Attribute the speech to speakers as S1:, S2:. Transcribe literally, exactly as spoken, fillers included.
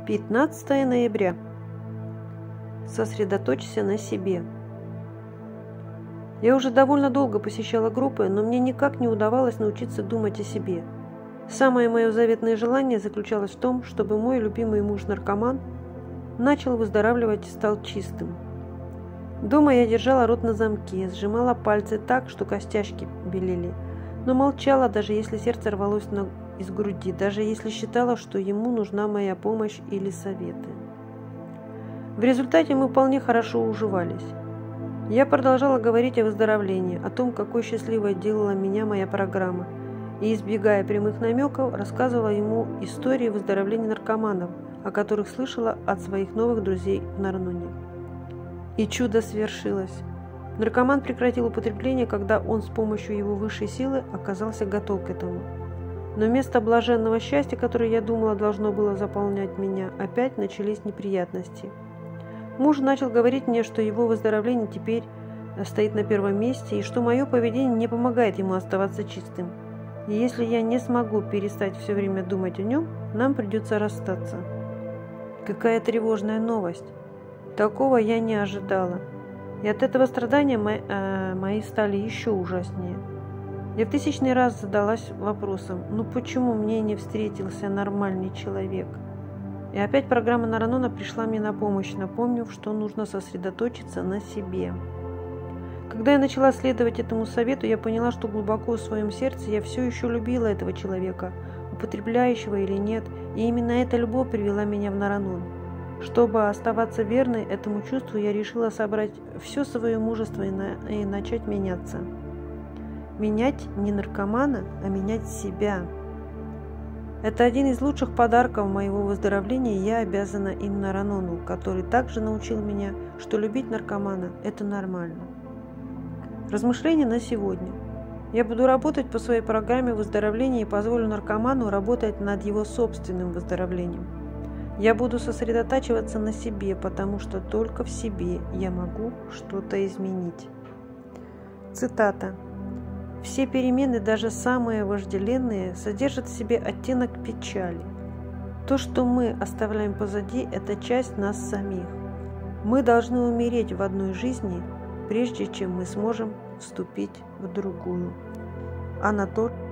S1: пятнадцатое ноября. Сосредоточься на себе. Я уже довольно долго посещала группы, но мне никак не удавалось научиться думать о себе. Самое мое заветное желание заключалось в том, чтобы мой любимый муж-наркоман начал выздоравливать и стал чистым. Дома я держала рот на замке, сжимала пальцы так, что костяшки белели, но молчала, даже если сердце рвалось на... из груди, даже если считала, что ему нужна моя помощь или советы. В результате мы вполне хорошо уживались. Я продолжала говорить о выздоровлении, о том, какой счастливой делала меня моя программа, и, избегая прямых намеков, рассказывала ему истории выздоровления наркоманов, о которых слышала от своих новых друзей в Нарнуне. И чудо свершилось. Наркоман прекратил употребление, когда он с помощью его высшей силы оказался готов к этому. Но вместо блаженного счастья, которое, я думала, должно было заполнять меня, опять начались неприятности. Муж начал говорить мне, что его выздоровление теперь стоит на первом месте, и что мое поведение не помогает ему оставаться чистым. И если я не смогу перестать все время думать о нем, нам придется расстаться. Какая тревожная новость! Такого я не ожидала. И от этого страдания мои, э, мои стали еще ужаснее. Я в тысячный раз задалась вопросом, ну почему мне не встретился нормальный человек? И опять программа Наранона пришла мне на помощь, напомнив, что нужно сосредоточиться на себе. Когда я начала следовать этому совету, я поняла, что глубоко в своем сердце я все еще любила этого человека, употребляющего или нет, и именно эта любовь привела меня в Наранон. Чтобы оставаться верной этому чувству, я решила собрать все свое мужество и, на... и начать меняться. Менять не наркомана, а менять себя. Это один из лучших подарков моего выздоровления, и я обязана им Наранону, который также научил меня, что любить наркомана – это нормально. Размышления на сегодня. Я буду работать по своей программе выздоровления и позволю наркоману работать над его собственным выздоровлением. Я буду сосредотачиваться на себе, потому что только в себе я могу что-то изменить. Цитата. Все перемены, даже самые вожделенные, содержат в себе оттенок печали. То, что мы оставляем позади, это часть нас самих. Мы должны умереть в одной жизни, прежде чем мы сможем вступить в другую. Анатолий